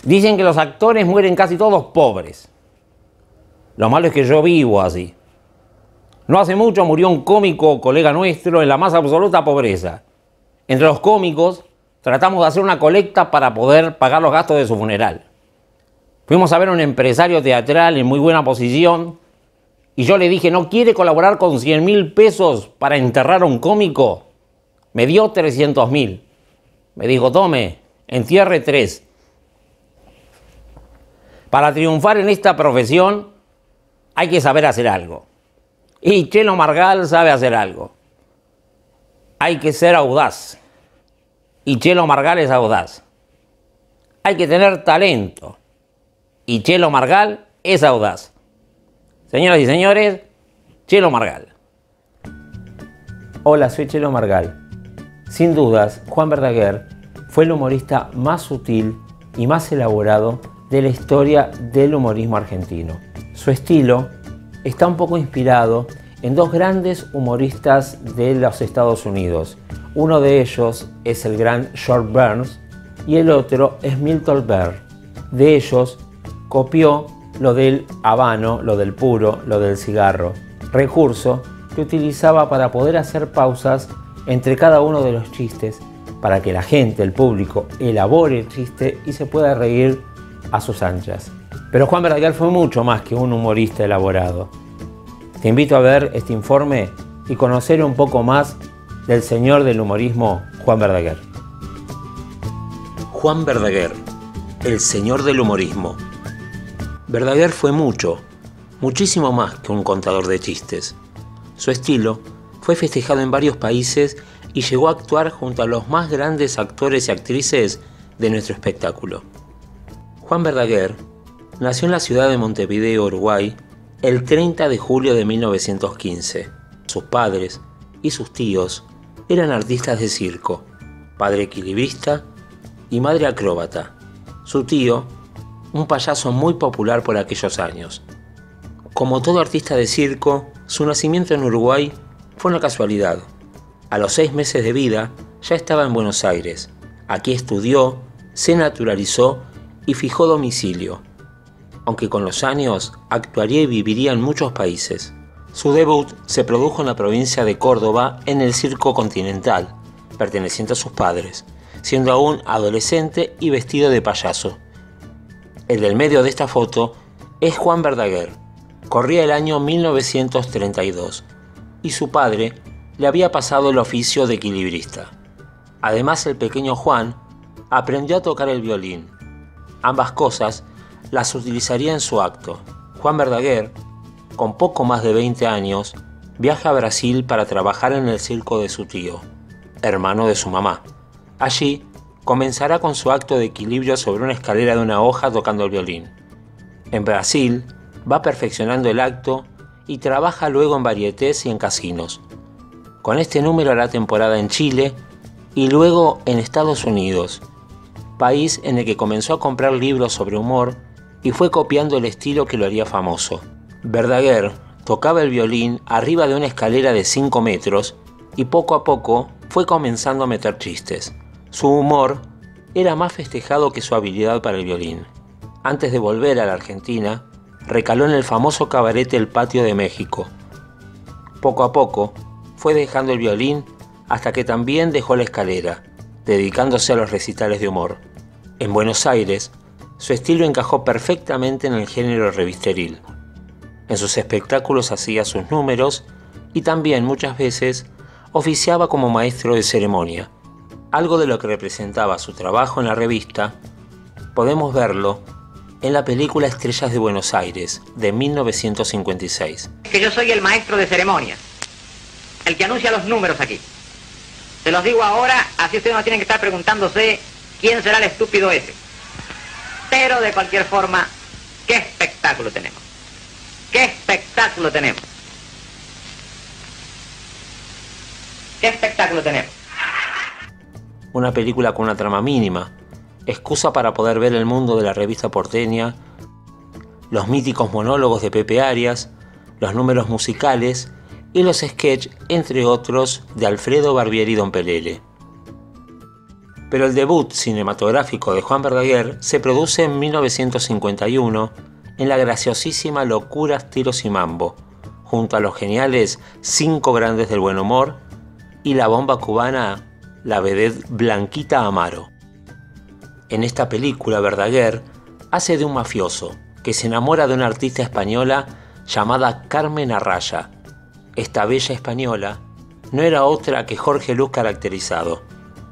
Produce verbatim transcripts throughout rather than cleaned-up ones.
Dicen que los actores mueren casi todos pobres. Lo malo es que yo vivo así. No hace mucho murió un cómico colega nuestro en la más absoluta pobreza. Entre los cómicos tratamos de hacer una colecta para poder pagar los gastos de su funeral. Fuimos a ver a un empresario teatral en muy buena posición y yo le dije, ¿no quiere colaborar con cien mil pesos para enterrar a un cómico? Me dio trescientos mil. Me dijo, tome, entierre tres. Para triunfar en esta profesión hay que saber hacer algo. Y Chelo Margal sabe hacer algo. Hay que ser audaz. Y Chelo Margal es audaz. Hay que tener talento. Y Chelo Margal es audaz. Señoras y señores, Chelo Margal. Hola, soy Chelo Margal. Sin dudas, Juan Verdaguer fue el humorista más sutil y más elaborado de la historia del humorismo argentino. Su estilo está un poco inspirado en dos grandes humoristas de los Estados Unidos. Uno de ellos es el gran George Burns y el otro es Milton Berle. De ellos copió lo del habano, lo del puro, lo del cigarro, recurso que utilizaba para poder hacer pausas entre cada uno de los chistes para que la gente, el público, elabore el chiste y se pueda reír a sus anchas. Pero Juan Verdaguer fue mucho más que un humorista elaborado. Te invito a ver este informe y conocer un poco más del señor del humorismo, Juan Verdaguer. Juan Verdaguer, el señor del humorismo. Verdaguer fue mucho, muchísimo más que un contador de chistes. Su estilo fue festejado en varios países y llegó a actuar junto a los más grandes actores y actrices de nuestro espectáculo. Juan Verdaguer nació en la ciudad de Montevideo, Uruguay, el treinta de julio de mil novecientos quince. Sus padres y sus tíos eran artistas de circo, padre equilibrista y madre acróbata. Su tío, un payaso muy popular por aquellos años. Como todo artista de circo, su nacimiento en Uruguay fue una casualidad. A los seis meses de vida ya estaba en Buenos Aires. Aquí estudió, se naturalizó y fijó domicilio, aunque con los años actuaría y viviría en muchos países. Su debut se produjo en la provincia de Córdoba en el Circo Continental, perteneciente a sus padres, siendo aún adolescente y vestido de payaso. El del medio de esta foto es Juan Verdaguer. Corría el año mil novecientos treinta y dos y su padre le había pasado el oficio de equilibrista. Además, el pequeño Juan aprendió a tocar el violín. Ambas cosas las utilizaría en su acto. Juan Verdaguer, con poco más de veinte años, viaja a Brasil para trabajar en el circo de su tío, hermano de su mamá. Allí comenzará con su acto de equilibrio sobre una escalera de una hoja tocando el violín. En Brasil va perfeccionando el acto y trabaja luego en varietés y en casinos. Con este número hará temporada en Chile y luego en Estados Unidos, país en el que comenzó a comprar libros sobre humor y fue copiando el estilo que lo haría famoso. Verdaguer tocaba el violín arriba de una escalera de cinco metros y poco a poco fue comenzando a meter chistes. Su humor era más festejado que su habilidad para el violín. Antes de volver a la Argentina, recaló en el famoso cabaret El Patio de México. Poco a poco fue dejando el violín hasta que también dejó la escalera, dedicándose a los recitales de humor. En Buenos Aires, su estilo encajó perfectamente en el género revisteril. En sus espectáculos hacía sus números y también muchas veces oficiaba como maestro de ceremonia. Algo de lo que representaba su trabajo en la revista podemos verlo en la película Estrellas de Buenos Aires, de mil novecientos cincuenta y seis. Que yo soy el maestro de ceremonias, el que anuncia los números aquí. Se los digo ahora, así ustedes no tienen que estar preguntándose quién será el estúpido ese. Pero de cualquier forma, ¿qué espectáculo tenemos? ¿Qué espectáculo tenemos? ¿Qué espectáculo tenemos? Una película con una trama mínima, excusa para poder ver el mundo de la revista porteña, los míticos monólogos de Pepe Arias, los números musicales y los sketches, entre otros, de Alfredo Barbieri y Don Pelele. Pero el debut cinematográfico de Juan Verdaguer se produce en mil novecientos cincuenta y uno en la graciosísima Locuras, Tiros y Mambo, junto a los geniales Cinco Grandes del Buen Humor y la bomba cubana, la vedette Blanquita Amaro. En esta película, Verdaguer hace de un mafioso que se enamora de una artista española llamada Carmen Arraya. Esta bella española no era otra que Jorge Luz caracterizado.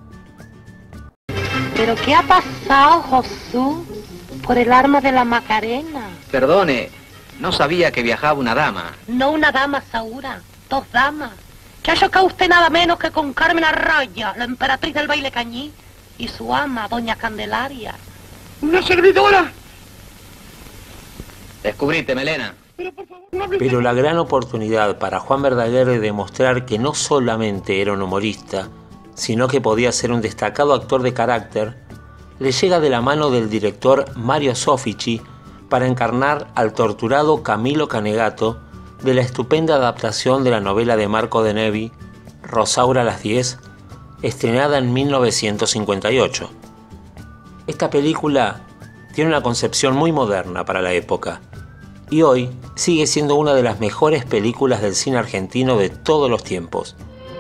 ¿Pero qué ha pasado, Josú, por el arma de la Macarena? Perdone, no sabía que viajaba una dama. No una dama, Saura, dos damas. Que ha chocado usted nada menos que con Carmen Arraya, la emperatriz del baile cañí, y su ama, doña Candelaria. ¡Una servidora! Descubrite, Melena. Pero por favor, no hables. Pero la gran oportunidad para Juan Verdaguer de demostrar que no solamente era un humorista, sino que podía ser un destacado actor de carácter, le llega de la mano del director Mario Soffici para encarnar al torturado Camilo Canegato de la estupenda adaptación de la novela de Marco de Nevi, Rosaura a las diez, estrenada en mil novecientos cincuenta y ocho. Esta película tiene una concepción muy moderna para la época y hoy sigue siendo una de las mejores películas del cine argentino de todos los tiempos.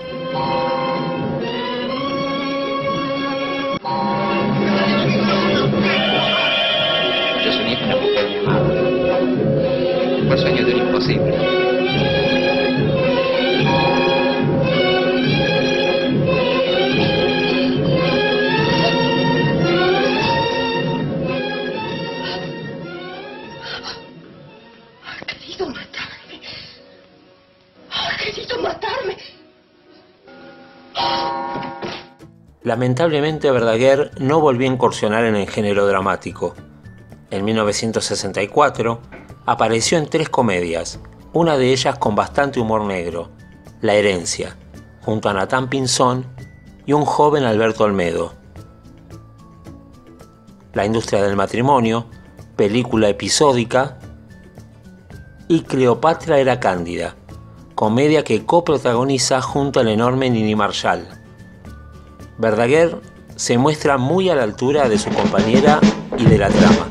Yo soñé con una mujer que me amaba. Fue el sueño de un imposible. Ha querido matarme. Ha querido matarme. Lamentablemente Verdaguer no volvió a incursionar en el género dramático. En mil novecientos sesenta y cuatro apareció en tres comedias, una de ellas con bastante humor negro, La herencia, junto a Natán Pinzón y un joven Alberto Olmedo. La industria del matrimonio, película episódica, y Cleopatra era Cándida, comedia que coprotagoniza junto al enorme Nini Marshall. Verdaguer se muestra muy a la altura de su compañera y de la trama.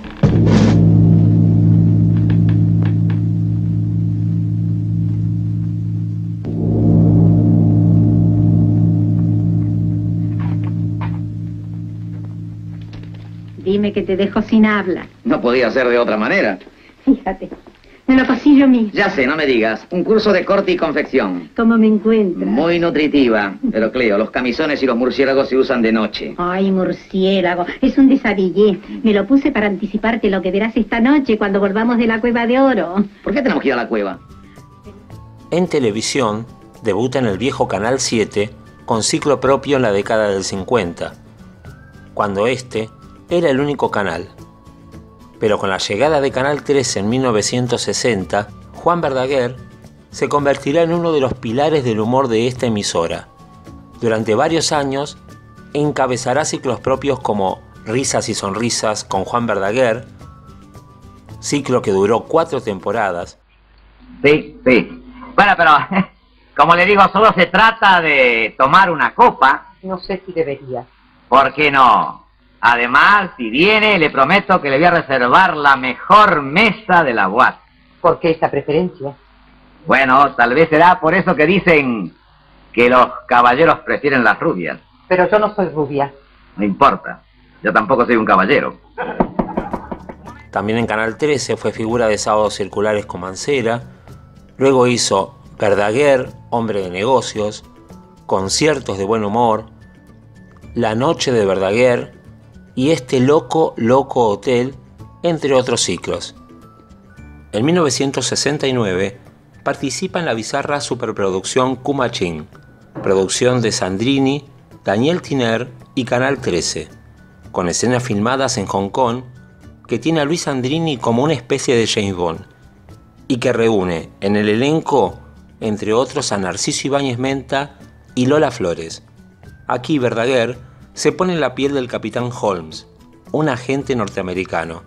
Dime que te dejo sin habla. No podía ser de otra manera. Fíjate, me lo cosí yo mismo. Ya sé, no me digas. Un curso de corte y confección. ¿Cómo me encuentras? Muy nutritiva. Pero Cleo, los camisones y los murciélagos se usan de noche. Ay, murciélago, es un desabillé. Me lo puse para anticiparte lo que verás esta noche cuando volvamos de la Cueva de Oro. ¿Por qué tenemos que ir a la cueva? En televisión, debuta en el viejo Canal siete con ciclo propio en la década del cincuenta, cuando este era el único canal. Pero con la llegada de Canal trece en mil novecientos sesenta, Juan Verdaguer se convertirá en uno de los pilares del humor de esta emisora. Durante varios años encabezará ciclos propios como Risas y Sonrisas con Juan Verdaguer, ciclo que duró cuatro temporadas. Sí, sí. Bueno, pero como le digo, solo se trata de tomar una copa. No sé si debería. ¿Por qué no? Además, si viene, le prometo que le voy a reservar la mejor mesa de la boate. ¿Por qué esta preferencia? Bueno, tal vez será por eso que dicen que los caballeros prefieren las rubias. Pero yo no soy rubia. No importa, yo tampoco soy un caballero. También en Canal trece fue figura de Sábados Circulares con Mancera. Luego hizo Verdaguer, Hombre de Negocios, Conciertos de Buen Humor, La Noche de Verdaguer y Este Loco, Loco Hotel, entre otros ciclos. En mil novecientos sesenta y nueve participa en la bizarra superproducción Cumachín, producción de Sandrini, Daniel Tiner y Canal trece, con escenas filmadas en Hong Kong, que tiene a Luis Sandrini como una especie de James Bond, y que reúne en el elenco, entre otros, a Narciso Ibáñez Menta y Lola Flores. Aquí Verdaguer se pone en la piel del capitán Holmes, un agente norteamericano.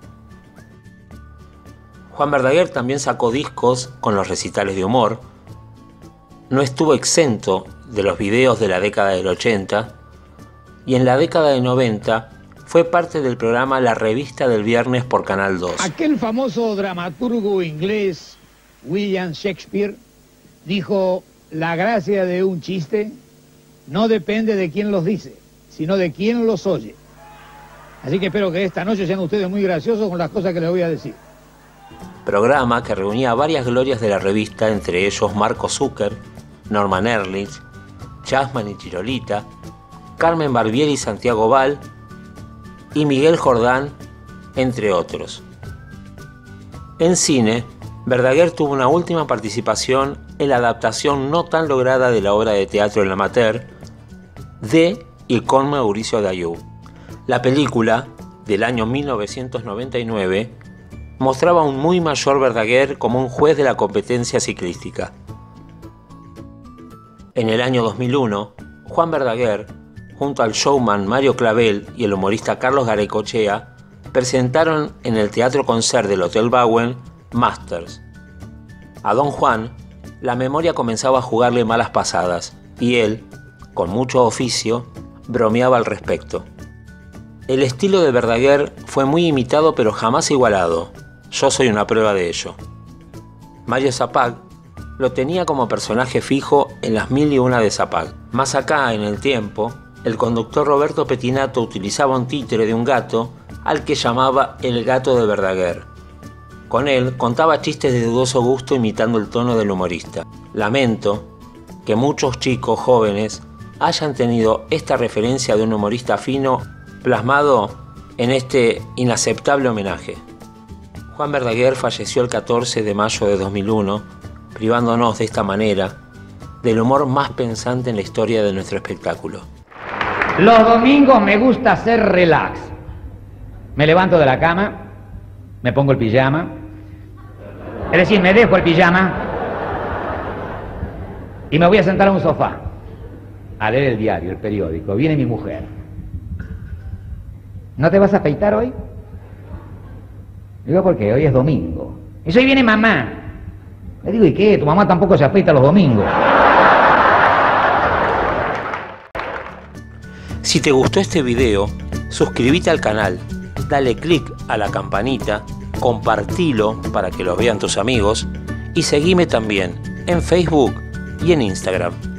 Juan Verdaguer también sacó discos con los recitales de humor. No estuvo exento de los videos de la década del ochenta, y en la década de noventa fue parte del programa La Revista del Viernes por Canal dos. Aquel famoso dramaturgo inglés William Shakespeare dijo: la gracia de un chiste no depende de quién los dice, sino de quién los oye. Así que espero que esta noche sean ustedes muy graciosos con las cosas que les voy a decir. Programa que reunía a varias glorias de la revista, entre ellos Marco Zucker, Norman Ehrlich, Chasman y Chirolita, Carmen Barbieri y Santiago Val y Miguel Jordán, entre otros. En cine, Verdaguer tuvo una última participación en la adaptación no tan lograda de la obra de teatro El Amateur de y con Mauricio Daillou. La película, del año mil novecientos noventa y nueve, mostraba a un muy mayor Verdaguer como un juez de la competencia ciclística. En el año dos mil uno, Juan Verdaguer, junto al showman Mario Clavel y el humorista Carlos Garaikochea, presentaron en el Teatro Concert del Hotel Bauen Masters. A Don Juan, la memoria comenzaba a jugarle malas pasadas y él, con mucho oficio, bromeaba al respecto. El estilo de Verdaguer fue muy imitado pero jamás igualado. Yo soy una prueba de ello. Mario Zapag lo tenía como personaje fijo en las mil y una de Zapag. Más acá, en el tiempo, el conductor Roberto Pettinato utilizaba un títere de un gato al que llamaba el gato de Verdaguer. Con él contaba chistes de dudoso gusto imitando el tono del humorista. Lamento que muchos chicos jóvenes hayan tenido esta referencia de un humorista fino plasmado en este inaceptable homenaje. Juan Verdaguer falleció el catorce de mayo de dos mil uno, privándonos de esta manera del humor más pensante en la historia de nuestro espectáculo. Los domingos me gusta hacer relax. Me levanto de la cama, me pongo el pijama, es decir, me dejo el pijama y me voy a sentar a un sofá a leer el diario, el periódico. Viene mi mujer. ¿No te vas a afeitar hoy? Digo, ¿por qué? Hoy es domingo. Y hoy viene mamá. Le digo, ¿y qué? Tu mamá tampoco se afeita los domingos. Si te gustó este video, suscríbete al canal, dale click a la campanita, compartilo para que lo vean tus amigos y seguime también en Facebook y en Instagram.